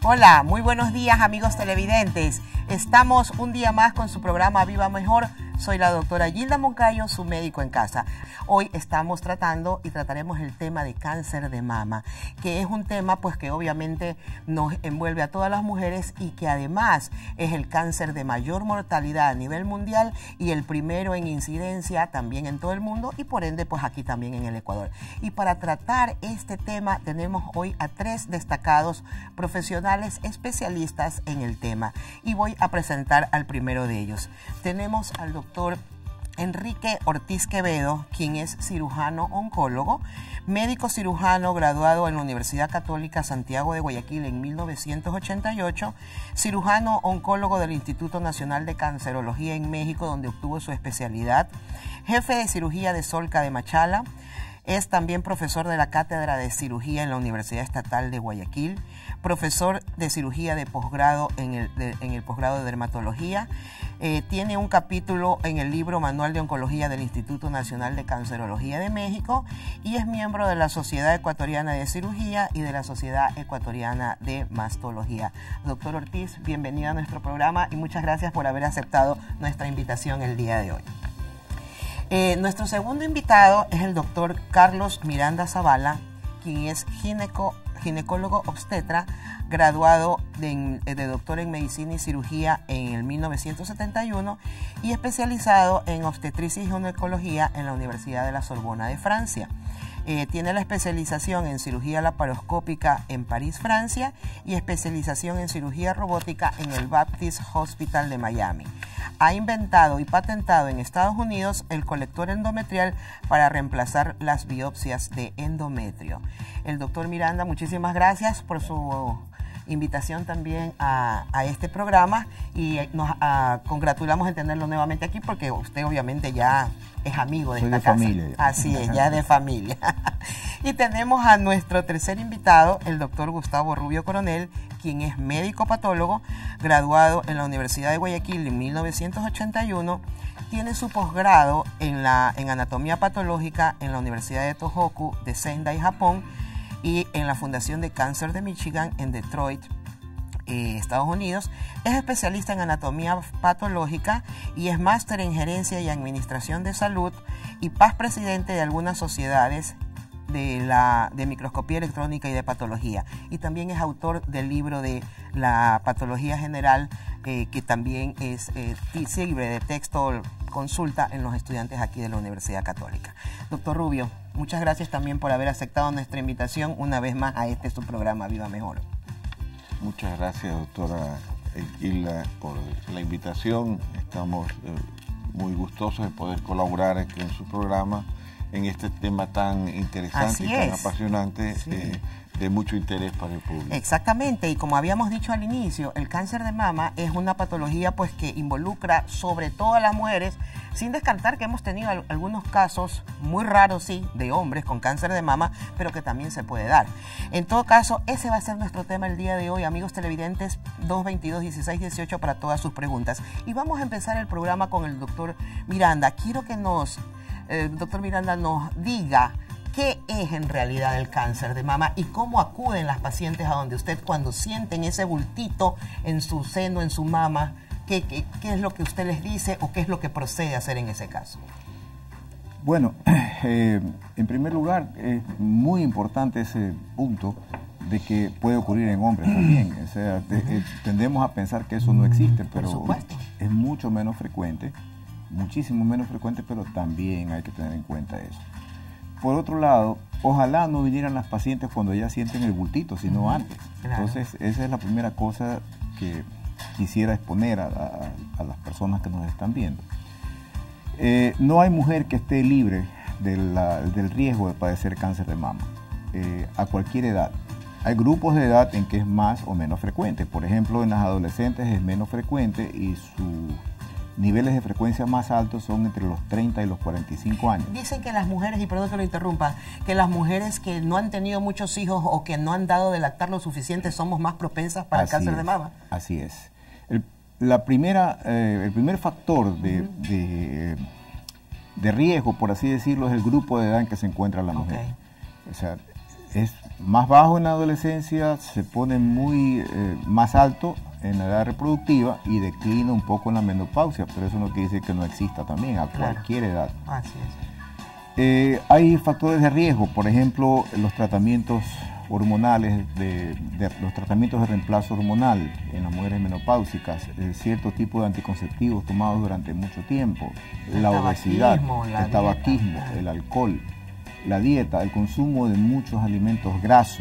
Hola, muy buenos días amigos televidentes. Estamos un día más con su programa Viva Mejor. Soy la doctora Gilda Moncayo, su médico en casa. Hoy estamos tratando y trataremos el tema de cáncer de mama, que es un tema pues que obviamente nos envuelve a todas las mujeres y que además es el cáncer de mayor mortalidad a nivel mundial y el primero en incidencia también en todo el mundo y por ende pues aquí también en el Ecuador. Y para tratar este tema tenemos hoy a 3 destacados profesionales especialistas en el tema y voy a presentar al primero de ellos. Tenemos al doctor Enrique Ortiz Quevedo, quien es cirujano oncólogo, médico cirujano graduado en la Universidad Católica Santiago de Guayaquil en 1988, cirujano oncólogo del Instituto Nacional de Cancerología en México, donde obtuvo su especialidad, jefe de cirugía de Solca de Machala. Es también profesor de la Cátedra de Cirugía en la Universidad Estatal de Guayaquil, profesor de cirugía de posgrado en el posgrado de dermatología. Tiene un capítulo en el libro Manual de Oncología del Instituto Nacional de Cancerología de México y es miembro de la Sociedad Ecuatoriana de Cirugía y de la Sociedad Ecuatoriana de Mastología. Doctor Ortiz, bienvenido a nuestro programa y muchas gracias por haber aceptado nuestra invitación el día de hoy. Nuestro segundo invitado es el doctor Carlos Miranda Zavala, quien es ginecólogo obstetra, graduado de doctor en medicina y cirugía en el 1971 y especializado en obstetricia y ginecología en la Universidad de la Sorbona de Francia. Tiene la especialización en cirugía laparoscópica en París, Francia, y especialización en cirugía robótica en el Baptist Hospital de Miami. Ha inventado y patentado en Estados Unidos el colector endometrial para reemplazar las biopsias de endometrio. El doctor Miranda, muchísimas gracias por su invitación también a este programa y nos congratulamos en tenerlo nuevamente aquí porque usted obviamente ya es amigo de esta casa. Familia. Así es, ya de familia. Y tenemos a nuestro tercer invitado, el doctor Gustavo Rubio Coronel, quien es médico patólogo, graduado en la Universidad de Guayaquil en 1981, tiene su posgrado en anatomía patológica en la Universidad de Tohoku de Sendai, Japón, y en la Fundación de Cáncer de Michigan en Detroit, Estados Unidos. Es especialista en anatomía patológica y es máster en gerencia y administración de salud y paz presidente de algunas sociedades de microscopía electrónica y de patología. Y también es autor del libro de la patología general, que también sirve de texto consulta en los estudiantes aquí de la Universidad Católica. Doctor Rubio, muchas gracias también por haber aceptado nuestra invitación una vez más a su programa Viva Mejor. Muchas gracias, doctora Gilda, por la invitación. Estamos muy gustosos de poder colaborar aquí en su programa en este tema tan interesante y tan apasionante, sí, de mucho interés para el público. Exactamente, y como habíamos dicho al inicio, el cáncer de mama es una patología pues que involucra sobre todo a las mujeres, sin descartar que hemos tenido algunos casos muy raros, sí, de hombres con cáncer de mama, pero que también se puede dar. En todo caso, ese va a ser nuestro tema el día de hoy, amigos televidentes, 222-1618 para todas sus preguntas. Y vamos a empezar el programa con el doctor Miranda. Quiero que doctor Miranda nos diga qué es en realidad el cáncer de mama y cómo acuden las pacientes a donde usted cuando sienten ese bultito en su seno, en su mama. ¿Qué es lo que usted les dice o qué es lo que procede a hacer en ese caso? Bueno, en primer lugar, es muy importante ese punto de que puede ocurrir en hombres también. O sea, tendemos a pensar que eso no existe, pero es mucho menos frecuente, muchísimo menos frecuente, pero también hay que tener en cuenta eso. Por otro lado, ojalá no vinieran las pacientes cuando ya sienten el bultito, sino antes. Claro. Entonces, esa es la primera cosa que quisiera exponer a las personas que nos están viendo. No hay mujer que esté libre del riesgo de padecer cáncer de mama, a cualquier edad. Hay grupos de edad en que es más o menos frecuente. Por ejemplo, en las adolescentes es menos frecuente y sus niveles de frecuencia más altos son entre los 30 y los 45 años. Dicen que las mujeres, y perdón que lo interrumpa, que las mujeres que no han tenido muchos hijos o que no han dado de lactar lo suficiente somos más propensas para el cáncer de mama. Así es. El primer factor de riesgo, por así decirlo, es el grupo de edad en que se encuentra la mujer. O sea, es más bajo en la adolescencia, se pone muy más alto en la edad reproductiva y declina un poco en la menopausia, pero eso no quiere decir que no exista también a cualquier edad. Así es. Hay factores de riesgo, por ejemplo, los tratamientos hormonales, los tratamientos de reemplazo hormonal en las mujeres menopáusicas, cierto tipo de anticonceptivos tomados durante mucho tiempo, la obesidad, el tabaquismo, el alcohol, la dieta, el consumo de muchos alimentos grasos.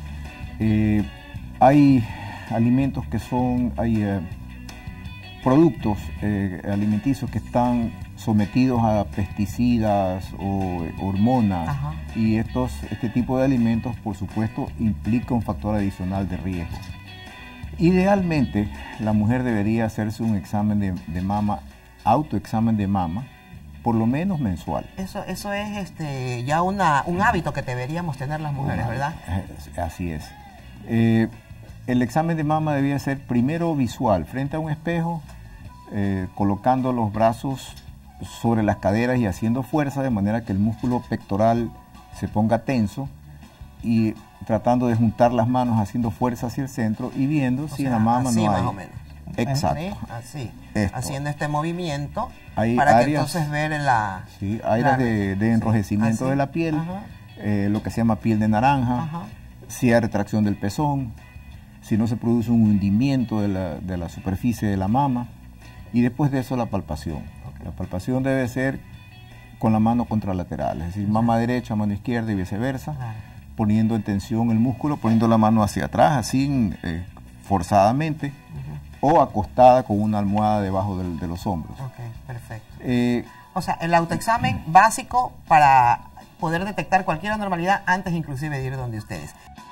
Hay alimentos que son, productos alimenticios que están sometidos a pesticidas o hormonas. Ajá. Y este tipo de alimentos, por supuesto, implica un factor adicional de riesgo. Idealmente, la mujer debería hacerse un examen de mama, autoexamen de mama, por lo menos mensual. Eso es ya un hábito que deberíamos tener las mujeres, ¿verdad? Así es. El examen de mama debía ser primero visual, frente a un espejo, colocando los brazos sobre las caderas y haciendo fuerza de manera que el músculo pectoral se ponga tenso y tratando de juntar las manos haciendo fuerza hacia el centro y viendo si en la mama no hay. Más o menos. Exacto. Así. Haciendo este movimiento para que entonces ver en la... Sí, áreas de enrojecimiento de la piel, lo que se llama piel de naranja, si hay retracción del pezón, si no se produce un hundimiento de la superficie de la mama, y después de eso la palpación. La palpación debe ser con la mano contralateral, es decir, mama derecha, mano izquierda y viceversa, poniendo en tensión el músculo, poniendo la mano hacia atrás, así forzadamente, o acostada con una almohada debajo de los hombros. Ok, perfecto. O sea, el autoexamen básico para poder detectar cualquier anormalidad antes inclusive de ir donde ustedes.